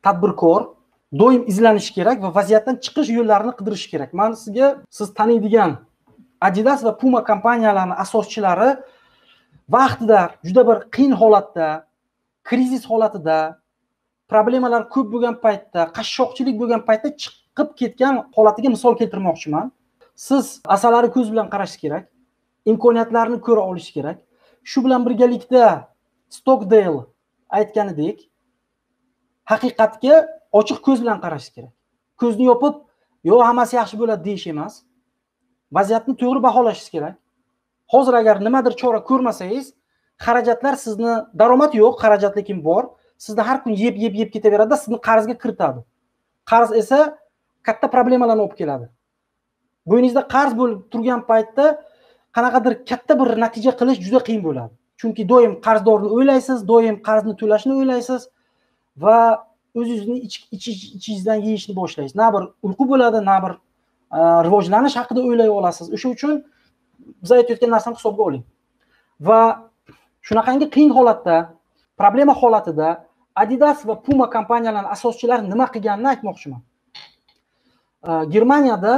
tadbirkor doim izlanishi kerak va vaziyatdan chiqish yo'llarini qidirish kerak. Men sizga siz taniydigan Adidas va Puma kompaniyalarining asoschilari vaqtida juda bir qiyin holatda, krizis holatida, problemalar ko'p bo'lgan paytda, qashshoqchilik bo'lgan paytda chiqib ketgan holatiga misol keltirmoqchiman. Siz asalari ko'z bilan qarashingiz kerak, imkoniyatlarni ko'ra olish kerak. Shu bilan birgalikda Stockdale aytganidek, haqiqatga ochiq ko'z bilan qarashingiz kerak. Ko'zni yopib, "Yo'q, hammasi yaxshi bo'ladi" deyish emas. Vaziyatni to'g'ri baholashingiz kerak. Hozir agar nimadir chora ko'rmasangiz, xarajatlar sizni daromad yo'q, xarajat lekin bor. Sizni har kun yeb ketaveradi, sizni qarzga kiritadi. Qarz esa katta problemalarni olib keladi. Bo'yningizda qarz bo'lib turgan paytda qanaqadir katta bir natija qilish juda qiyin bo'ladi. Chunki doim qarzdorni o'ylaysiz, doim qarzni to'lashni o'ylaysiz va o'zingizni ichingizdan yeyishni boshlaysiz. Na bir uyqu bo'ladi, na bir rivojlanish haqida o'ylay olasiz. O'sha uchun biz aytayotgan narsani hisobga oling. Va shunaqangi qiyin holatda, problema holatida Adidas va Puma kompaniyalarining asoschilari nima qilganini aytmoqchiman. Germaniyada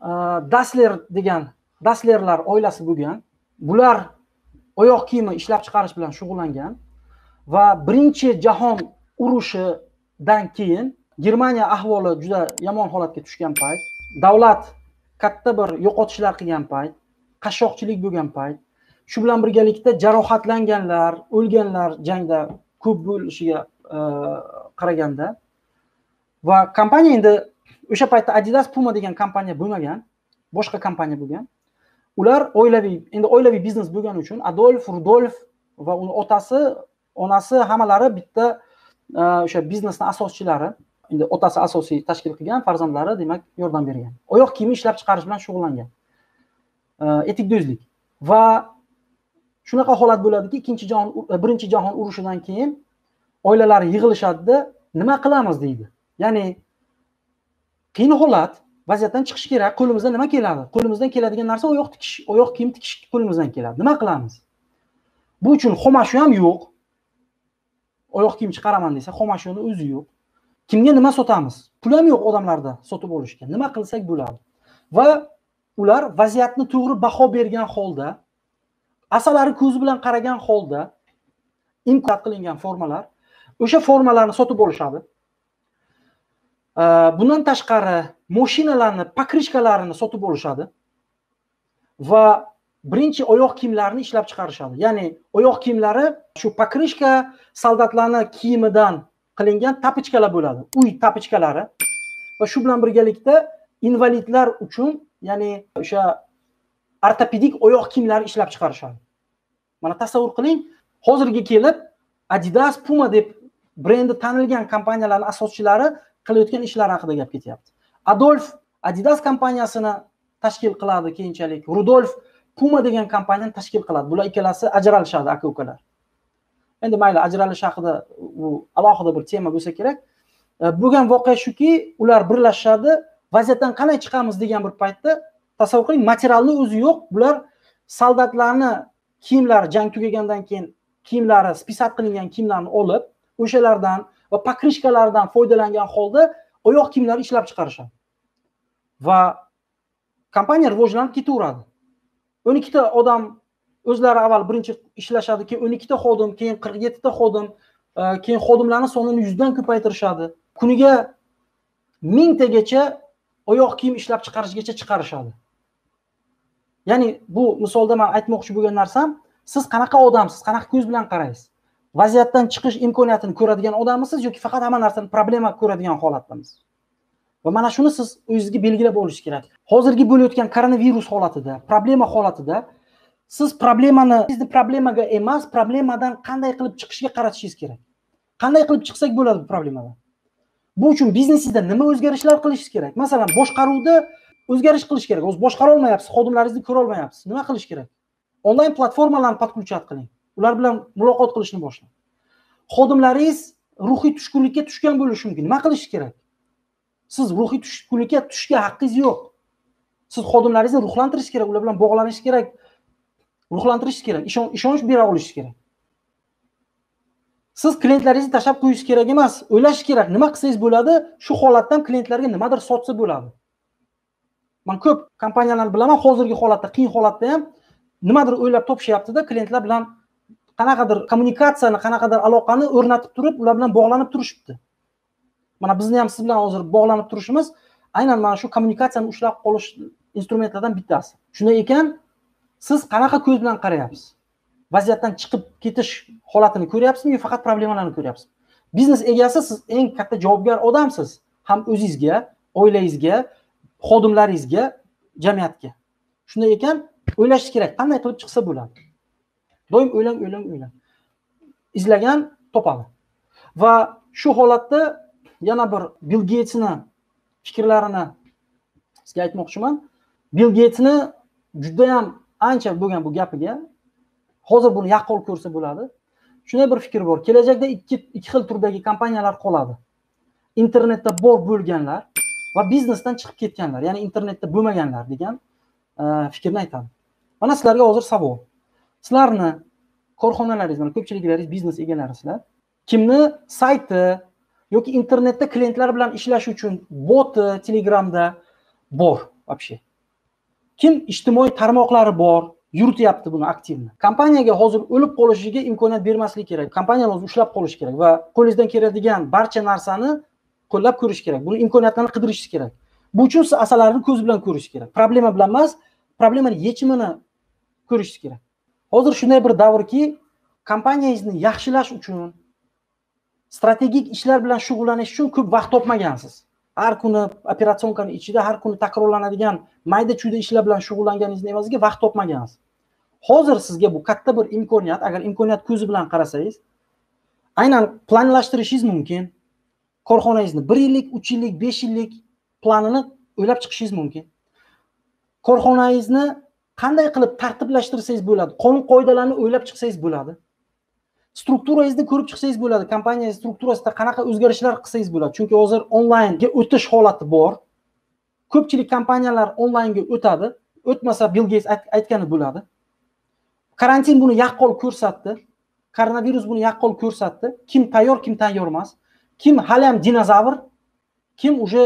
Dasslerlar oilasi bo'lgan. Bular oyoq kiyimi ishlab chiqarish bilan shug'ullangan va Birinchi jahon urushidan keyin Germaniya ahvoli juda yomon holatga tushgan payt, davlat katta bir yo'qotishlar qilgan payt, qashshoqchilik bo'lgan payt, shu bilan birgalikda jarohatlanganlar, o'lganlar jangda ko'p bo'lishiga qaraganda va kompaniya endi o'sha paytda Adidas, Puma degan kompaniya bo'lmagan, boshqa kompaniya bo'lgan. Ular oilaviy biznes bo'lgani uchun Adolf, Rudolf va uni otasi, onasi hammalari bitta o'sha biznesning asoschilari. Endi otasi asosiy tashkil qilgan, farzandlari demak yordam bergan. Oyoq kiyimi ishlab chiqarish bilan shug'ullangan. Etikdo'zlik. Va shunaqa holat bo'ladiki, Birinchi jahon urushidan keyin oilalar yig'ilishadi, nima qilamiz deydi. Ya'ni qiyin holat, vaziyatdan chiqish kerak. Qo'limizdan nima keladi? Qo'limizdan keladigan narsa oyoq kiyim tikish qo'limizdan keladi. Nima qilamiz? Bu uchun xomashyo ham yo'q. Oyoq kiyim chiqaraman desa, xomashyoni o'zi yo'q. Kimga nima sotamiz? Pul ham yo'q odamlarda sotib olishga. Nima qilsak bo'ladi? Va ular vaziyatni to'g'ri baho bergan holda, asalari ko'zi bilan qaragan holda import qilingan formalar, o'sha formalarni sotib olishadi. Bundan tashqari mashinalarni, pokrishkalarini sotib olishadi va birinchi oyoq kiyimlarini ishlab chiqarishadi. Ya'ni oyoq kiyimlari shu pokrishka soldatlarning kiyimidan qilingan tapichkalar bo'ladi. Uy tapichkalari va shu bilan birgalikda invalidlar uchun, ya'ni o'sha ortopedik oyoq kiyimlar ishlab chiqarishadi. Mana tasavvur qiling, hozirga kelib Adidas, Puma deb brendi tanilgan kompaniyalarning asoschilari qilayotgan ishlar haqida gap ketyapti. Adolf Adidas kompaniyasini tashkil qiladi keyinchalik. Rudolf Puma degan kompaniyani tashkil qiladi. Bular ikkalasi ajralishadi, aka-ukalar. Endi mayli, ajralish haqida u alohida bir tema bo'lsa kerak. Bo'lgan voqea shuki, ular birlashadi, vaziyatdan qanday chiqamiz degan bir paytda tasavvur qiling, materialni o'zi yo'q. Bular soldatlarni kiyimlari jang tugagandan keyin kiyimlari, spisat qilingan kiyimlarni olib, o'shalardan va pokrishkalardan foydalangan holda oyoq kiyimlar ishlab chiqarishadi. Va kompaniya rivojlanib ketaveradi. 12 ta odam o'zlari avval birinchi ishlashadi, keyin 12 ta xodim, keyin 47 ta xodim, keyin xodimlarning sonini 100 dan ko'paytirishadi. Kuniga 1000 tagacha oyoq kiyim ishlab chiqarishgacha chiqarishadi. Ya'ni bu misolda men aytmoqchi bo'lgan narsam, siz qanaqa odamsiz, qanaqa ko'z bilan qaraysiz? Vaziyatdan chiqish imkoniyatini ko'radigan odamsiz yoki faqat hamma narsani problema ko'radigan holatdamisiz? Va mana shuni siz o'zingizga belgilab olishingiz kerak. Hozirgi bo'layotgan koronavirus holatida, problema holatida siz sizni problemaga emas, problemadan qanday qilib chiqishga qaratishingiz kerak. Qanday qilib chiqsak bo'ladi bu problemadan? Bu uchun biznesingizda nima o'zgarishlar qilishingiz kerak? Masalan, boshqaruvda o'zgarish qilish kerak. O'z boshqara olmayapsiz, xodimlaringizni ko'ra olmayapsiz. Nima qilish kerak? Onlayn platformalarni podключать qiling. Ular bilan muloqot qilishni boshlang. Xodimlaringiz ruhiy tushkunlikka tushgan bo'lishi mumkin. Nima qilish kerak? Siz ruhiy tushkunlikka tushishga haqqingiz yo'q. Siz xodimlaringizni ruhlantirish kerak, ular bilan bog'lanish kerak, ruhlantirish kerak, ishonch bera olish kerak. Siz klientlaringizni tashlab qo'yishingiz kerak emas, o'ylashingiz kerak, nima qilsangiz bo'ladi, shu holatdan klientlarga nimadir sotsa bo'ladi. Men ko'p kompaniyalarni bilaman, hozirgi holatda, qiyin holatda ham nimadir o'ylab topishyapti-da, klientlar bilan qanaqadir kommunikatsiyani, qanaqadir aloqani o'rnatib turib, ular bilan bog'lanib turishibdi. Mana bizni ham siz bilan hozir bog'lanib turishimiz aynan mana shu kommunikatsiyani ushlab qolish instrumentlardan bittasi. Shunday ekan, siz qanaqa ko'z bilan qarayapsiz? Vaziyatdan chiqib ketish holatini ko'ryapsizmi yo faqat problemalarni ko'ryapsizmi? Biznes egasi siz eng katta javobgar odamsiz, ham o'zingizga, oilangizga, xodimlaringizga, jamiyatga. Shunday ekan, o'ylashingiz kerak, qanday qilib chiqsa bo'ladi. Doim o'ylang. Izlagan topadi. Va shu holatda yana bir Bill Gatesni fikrlarini sizga aytmoqchiman. Bill Gatesni juda ham ancha bo'lgan bu gapiga. Hozir buni yaqqol ko'rsa bo'ladi. Shunday bir fikr bor. Kelajakda ikki xil turdagi kompaniyalar qoladi. Internetda bor bo'lganlar va biznesdan chiqib ketganlar, ya'ni internetda bo'lmaganlar degan fikrni aytadi. Mana sizlarga hozir savol. Sizlarni korxonalaringiz, mana ko'pchiliklaringiz biznes egalarisizlar. Kimni sayti yoki internetda klientlar bilan ishlash uchun boti Telegramda bor вообще. Kim ijtimoiy tarmoqlari bor, yurityapti buni aktivni. Kompaniyaga hozir o'lib qolishiga imkoniyat bermaslik kerak. Kompaniyani o'zi ushlab qolish kerak va qo'lingizdan keladigan barcha narsani qo'llab ko'rish kerak. Buni imkoniyatlarni qidirishingiz kerak. Bu uchun siz asallarni ko'z bilan ko'rish kerak. Problema bilan emas, problemani yechimini ko'rishingiz kerak. Hozir shunday bir davrki, kompaniyangizni yaxshilash uchun, strategik ishlar bilan shug'ullanish uchun ko'p vaqt topmagansiz. Har kuni operatsionkani ichida, har kuni takrorlanadigan mayda-chuyda ishlar bilan shug'ullanganingizni evaziga vaqt topmagansiz. Hozir sizga bu katta bir imkoniyat, agar imkoniyat ko'zi bilan qarasangiz, aynan planlashtirishingiz mumkin. Korxonangizni 1 yillik, 3 yillik, 5 yillik planini o'ylab chiqishingiz mumkin. Korxonangizni qanday qilib tartiblashtirsangiz bo'ladi, qonun-qoidalarni o'ylab chiqsangiz bo'ladi. Strukturangizni ko'rib chiqsangiz bo'ladi, kompaniyangiz strukturasida qanaqa o'zgarishlar qilsangiz bo'ladi. Chunki hozir onlaynga o'tish holati bor. Ko'pchilik kompaniyalar onlaynga o'tadi. O'tmasa Bill Gates aytgani bo'ladi. Karantin buni yaqqol ko'rsatdi. Koronavirus buni yaqqol ko'rsatdi. Kim tayyor, kim tayyor emas. Kim hali ham dinozavr, kim uje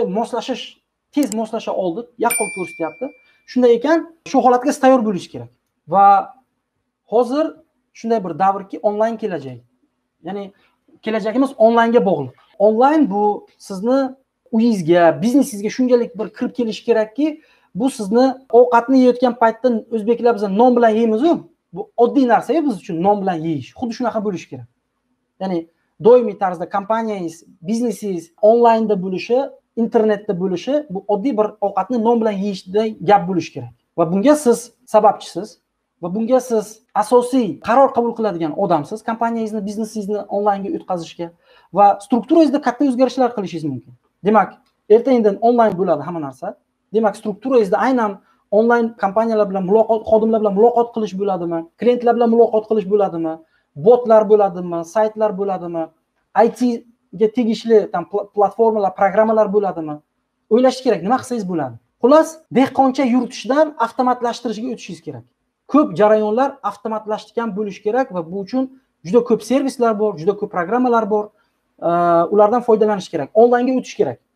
tez moslasha oldi, yaqqol ko'rsatyapti. Shunday ekan, shu holatga tayyor bo'lish kerak. Va hozir shunday bir davrki, onlayn kelajak. Ya'ni kelajagimiz onlaynga bog'liq. Onlayn bu sizni uyingizga, biznesingizga shunchalik bir kirib kelish kerakki, bu sizni ovqatni yeyotgan paytda o'zbeklar biz non bilan yeymiz-ku. Bu oddiy narsa biz uchun non bilan yeyish. Xuddi shunaqa bo'lish kerak. Ya'ni doimiy tarzda kompaniyangiz, biznesingiz onlaynda bo'lishi, internetda bo'lishi, bu oddiy bir ovqatni non bilan yeyishda gap bo'lish kerak. Va bunga siz sababchisiz. Va bunga siz asosiy qaror qabul qiladigan odamsiz, kompaniyangizni, biznesingizni onlaynga o'tkazishga va strukturangizda katta o'zgarishlar qilishingiz mumkin. Demak, erta-indin onlayn bo'ladi hamma narsa. Demak, strukturangizda aynan onlayn kompaniyalar bilan muloqot, xodimlar bilan muloqot qilish bo'ladimi? Klientlar bilan muloqot qilish bo'ladimi? Botlar bo'ladimi? Saytlar bo'ladimi? IT ga tegishli platformalar, programmalar bo'ladimi? O'ylash kerak, nima qilsangiz bo'ladi. Xullas, dehqoncha yuritishdan avtomatlashtirishga o'tishingiz kerak. Ko'p jarayonlar avtomatlashgan bo'lishi kerak va bu uchun juda ko'p servislar bor, juda ko'p programmalar bor. Ulardan foydalanish kerak. Onlaynga o'tish kerak.